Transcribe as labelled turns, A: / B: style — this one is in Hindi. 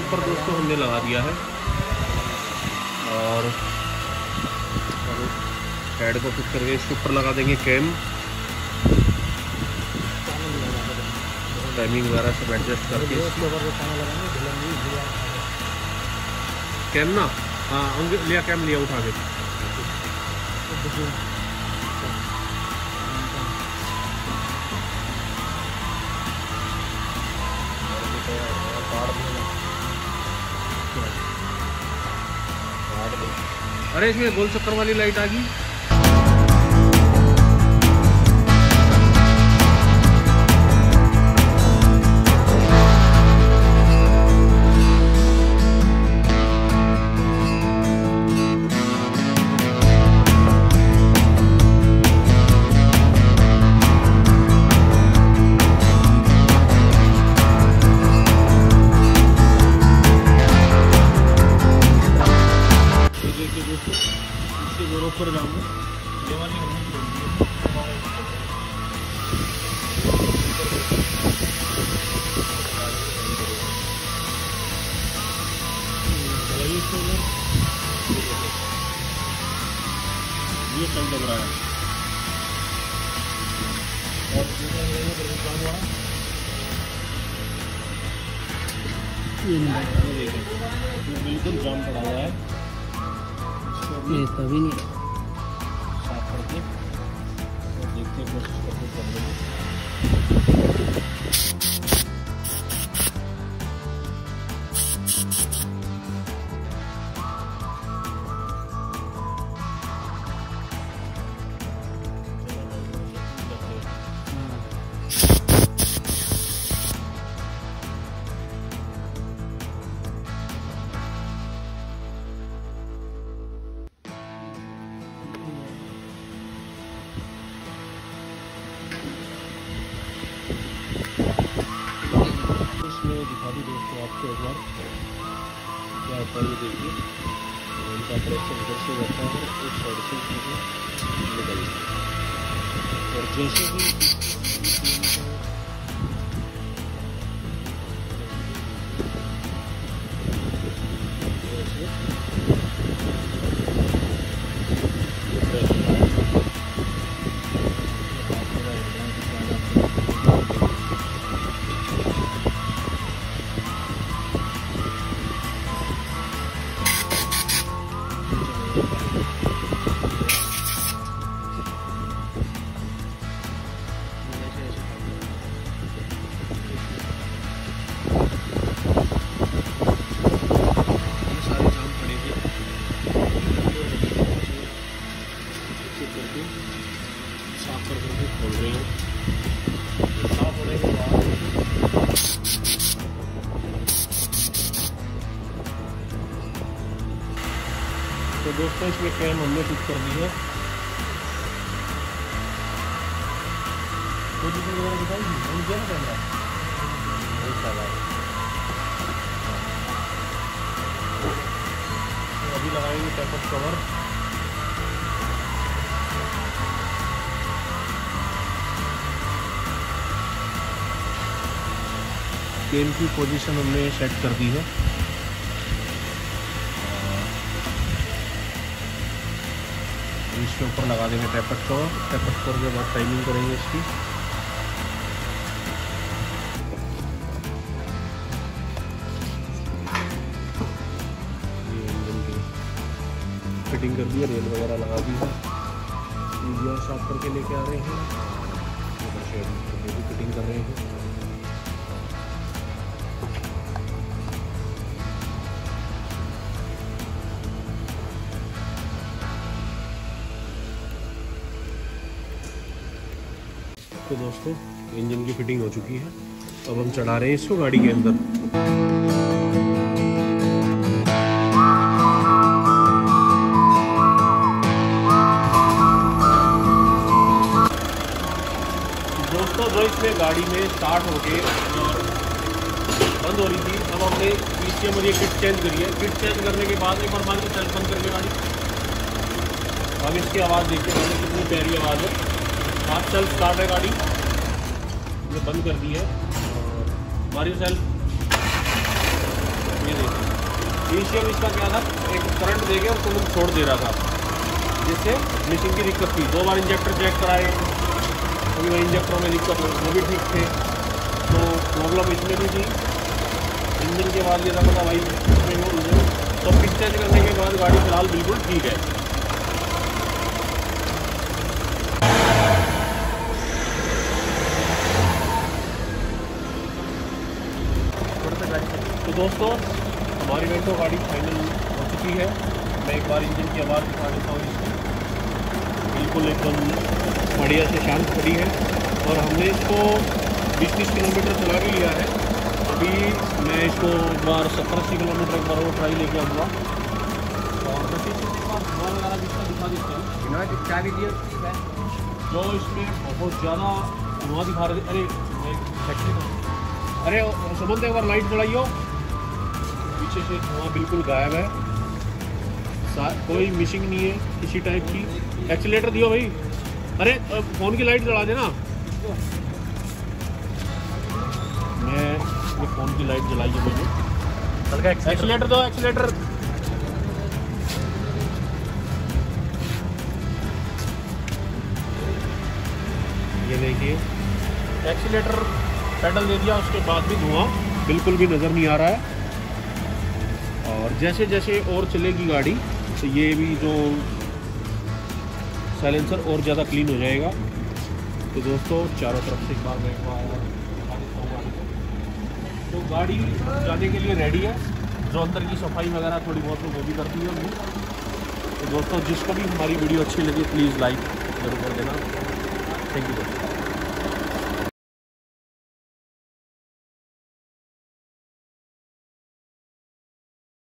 A: ऊपर दोस्तों हमने लगा दिया है और हेड को फिट करके इसके ऊपर लगा देंगे कैम। टाइमिंग वगैरह सब एडजस्ट करके कैम ना, हाँ लिया कैम लिया उठा के। अरे इसमें गोल चक्कर वाली लाइट आ गई। ऊपर जाऊंगा ये वाली ये चल लग रहा है और बिल्कुल जाम पड़ा हुआ है, ये तभी नहीं साफ करके और देखते हैं, कोशिश करके कर लेंगे। दिखा दी दोस्तों आपको एक बार क्या होता है, ये देखिए इनका प्रेशर इधर से रहता है, एक साइड से निकल और जैसे भी साफ करके खोल रहे हैं। साफ होने के बाद तो दोस्तों इसमें कैम हमने फिट कर दी है। पोजीशन वगैरह बताइए, हम क्या कैमरा अभी लगाएंगे टेपर कवर। कैम की पोजीशन हमने सेट कर दी है। इसके ऊपर लगा देंगे टेपर कवर। टेपर कवर के बाद टाइमिंग करेंगे इसकी। ये इंजन की फिटिंग कर दी है, रेल वगैरह लगा दी है, इंजन साफ करके लेके आ रहे हैं, भी फिटिंग कर रहे हैं। तो दोस्तों इंजन की फिटिंग हो चुकी है, अब हम चढ़ा रहे हैं इसको गाड़ी के अंदर। दोस्तों जो इसमें गाड़ी में स्टार्ट होके बंद हो रही थी, अब हमने इसके मुझे किट चेंज करी है। किट चेंज करने के बाद एक बार मान लो सेल्फ बंद करके गाड़ी, अब इसकी आवाज़ देखिए कितनी प्यारी आवाज़ है। हाथ सेल्फ स्टार्ट है गाड़ी, हमने बंद कर दी है। और हमारी सेल्फ ये देखिए ईसीएम इसका क्या था, एक करंट दे के और तुरंत छोड़ दे रहा था, जिससे मिशिंग की दिक्कत थी। 2 बार इंजेक्टर चेक कराए, अभी वही इंजेक्टरों में दिक्कत हो, वो भी ठीक थे। तो प्रॉब्लम इसमें भी थी। इंजन के बाद ये था पता भाई इसमें वो इंजन, तो किट चेंज करने के बाद गाड़ी फिलहाल बिल्कुल ठीक है। तो दोस्तों हमारी वेंटो गाड़ी फाइनल हो चुकी है। मैं एक बार इंजन की आवाज़ दिखा देता हूँ इसकी। बिल्कुल एकदम बढ़िया से शांत खड़ी है और हमने इसको 20-30 किलोमीटर चला भी लिया है। अभी मैं इसको एक बार 70-80 किलोमीटर एक बार और ट्राई लेके आऊँगा और बस इसके बाद धुआं वगैरह जिसका दिखा देते हैं। चाबी दिए जो इसमें बहुत ज़्यादा धुआं दिखा रहे थे। अरे सुमंत एक बार लाइट जलाइयो। पीछे से धुआं बिल्कुल गायब है, कोई मिसिंग नहीं है किसी टाइप की। एक्सीलेटर दियो भाई। अरे फ़ोन की लाइट जला देना। मैं फ़ोन की लाइट जलाई है मुझे। एक्सीलेटर दो, एक्सीलेटर। ये देखिए एक्सीलेटर पेडल दे दिया, उसके बाद भी धुआं बिल्कुल भी नज़र नहीं आ रहा है। और जैसे जैसे और चलेगी गाड़ी तो ये भी जो साइलेंसर और ज़्यादा क्लीन हो जाएगा। तो दोस्तों चारों तरफ से एक बार मैं दिखा देता हूँ गाड़ी को। तो गाड़ी जाने के लिए रेडी है। जो अंदर की सफाई वगैरह थोड़ी बहुत वो भी करती है अभी। तो दोस्तों जिसको भी हमारी वीडियो अच्छी लगी प्लीज़ लाइक ज़रूर कर देना। Thank you.